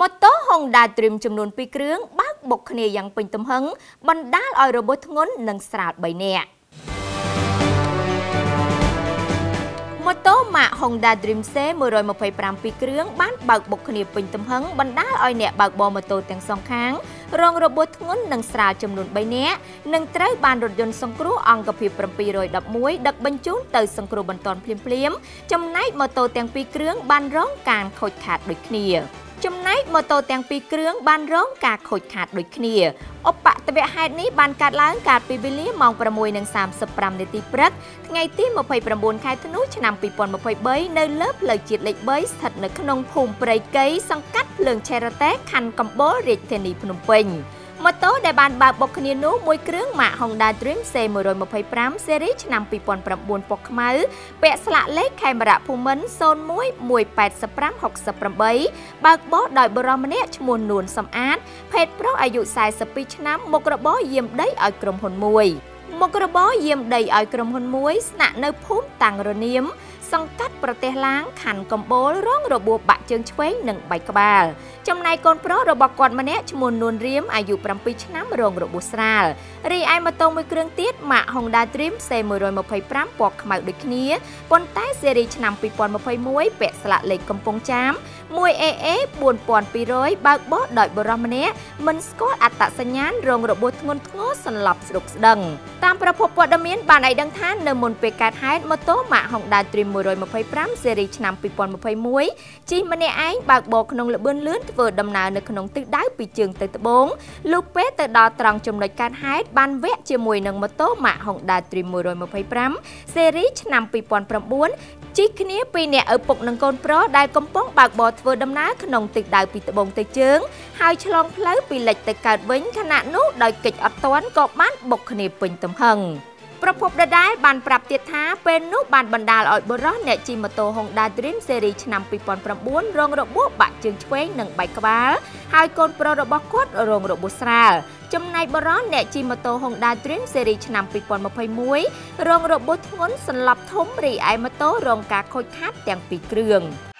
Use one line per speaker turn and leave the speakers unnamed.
ម៉ូតូ Honda Dream ចំនួន 2 គ្រឿងបើកបុកគ្នាយ៉ាងពេញទំហឹងបណ្ដាលឲ្យរបួសធ្ងន់និងស្រាល 3 នាក់ ម៉ូតូម៉ាក Honda Dream C 125 2 គ្រឿងបានបើកបុកគ្នាពេញទំហឹងបណ្ដាលឲ្យអ្នកបើកបរម៉ូតូទាំងសងខាងរងរបួសធ្ងន់និងស្រាលចំនួន 3 នាក់និងត្រូវបានរថយន្តសង្គ្រោះអង្គភាព 711 ដឹកបញ្ជូនទៅសង្គ្រោះបន្ទាន់ភ្លាមៗចំណែកម៉ូតូទាំង 2 គ្រឿងបានរងការខូចខាតដូចគ្នាចំណែកម៉ូតូទាំង 2 គ្រឿងបានរងការខូចខាតដូចគ្នាឧបទ្ទវហេតុនេះបានកើតឡើងកាលពីវេលាម៉ោង 6:35 នាទីព្រឹកថ្ងៃទី 29 ខែធ្នូ ឆ្នាំ 2023 នៅលើផ្លូវជាតិលេខ 3 ស្ថិតនៅក្នុងភូមិព្រៃកៃសង្កាត់ភ្លើងឆេរ៉ាតេខណ្ឌកំពតរាជធានីភ្នំពេញម៉ូតូដែលបានបើកបុកគ្នានោះមួយគ្រឿងម៉ាក Honda Dream C 125 ស៊េរីឆ្នាំ 2009 ពណ៌ខ្មៅពាក់ស្លាកលេខខេមរៈភូមិន្ទ 0118568 បើកបរដោយបុរសម្នាក់ឈ្មោះនួនសំអាតភេទប្រុសអាយុ 42 ឆ្នាំមុខរបរយាមដីឲ្យក្រុមហ៊ុនមួយមុខរបរយាមដីឲ្យក្រុមហ៊ុនមួយស្នាក់នៅភូមិតាំងរនាមសង្កាត់ប្រទេសឡាងខណ្ឌកំពតរងរបួសបាក់ជើងឆ្វេងនិងបែកក្បាលចំណែកកូនប្រុសរបស់គាត់ម្នាក់ឈ្មោះនួនរៀមអាយុ 7 ឆ្នាំរងរបួសស្រាលរីឯម៉ូតូមួយគ្រឿងទៀតម៉ាក Honda Dream C 125 ពណ៌ខ្មៅដូចគ្នាប៉ុន្តែស៊េរីឆ្នាំ 2021 ពាក់ស្លាកលេខកំពង់ចាម 1AA 4200 បើកបរដោយបុរសម្នាក់មិនស្គាល់អត្តសញ្ញាណរងរបួសធ្ងន់ធ្ងរសន្លប់ស្រុកស្ដឹងតាមប្រភពព័ត៌មានបានឲ្យដឹងថានៅមុនពេលកើតហេតុម៉ូតូម៉ាក Honda Dream 125 ស៊េរីឆ្នាំ 2021 ជិះម្នាក់ឯងបើកបរក្នុងល្បឿនលឿនធ្វើដំណើរនៅក្នុងទិសដៅពីជើងទៅត្បូងលុះពេលទៅដល់ត្រង់ចំណុចកើតហេតុបានវគ្គជាមួយនឹងម៉ូតូម៉ាក Honda Dream 125 ស៊េរីឆ្នាំ 2009 ជិះគ្នាពីរនាក់ឪពុកនិងកូនប្រុសដែលកំពុងបើកបរធ្វើដំណើរក្នុងទិសដៅពីត្បូងទៅជើងហើយឆ្លងផ្លូវពីលិចទៅកើតវិញខណៈនោះដោយកិច្ចអត់ទាន់ក៏បានបុកគ្នាពេញទំហឹងប្រពន្ធដដែលបានប្រាប់ទៀតថាពេលនោះបានបណ្ដាលឲ្យបុរសអ្នកជិះម៉ូតូ Honda Dream ស៊េរីឆ្នាំ 2009 រងរបួសបាក់ជើងឆ្វេងនិងបែកក្បាលហើយកូនប្រុសរបស់គាត់រងរបួសស្រាលចំណែកបុរសអ្នកជិះម៉ូតូ Honda Dream ស៊េរីឆ្នាំ 2021 រងរបួសធ្ងន់សន្លប់ធំរីឯម៉ូតូរងការខូចខាតទាំងពីរគ្រឿង